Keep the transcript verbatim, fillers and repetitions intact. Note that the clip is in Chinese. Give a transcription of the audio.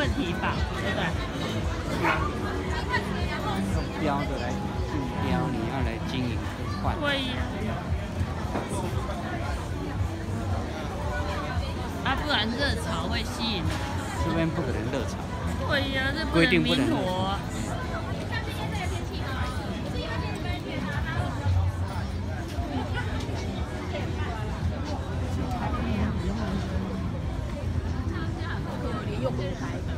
问题吧，对不对？ 用标的来竞标，你要来经营换。 对呀。啊，不然热潮会吸引。 这边不可能热潮。 对呀，这规定不能灵活。 又回来。